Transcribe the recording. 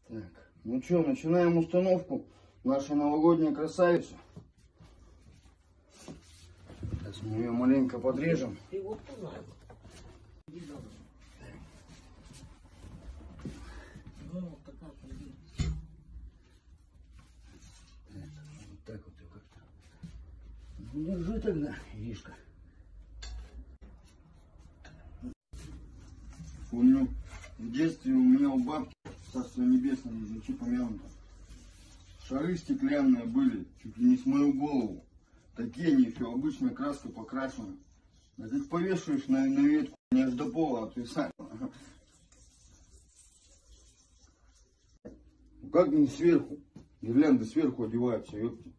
Так, ну что, начинаем установку нашей новогодней красавицы. Сейчас мы ее маленько подрежем. Ты вот туда. Ну, такая пойдет. Вот так вот ее как-то. Ну, держи тогда, Иришка. Помню, в детстве у меня у бабки, царство небесное, языки помянуто, шары стеклянные были, чуть ли не с мою голову. Такие они еще обычной краской покрашены. А ты их повешаешь на ветку, не аж до пола отвисает. Ну как не сверху? Гирлянды сверху одеваются, ёпти.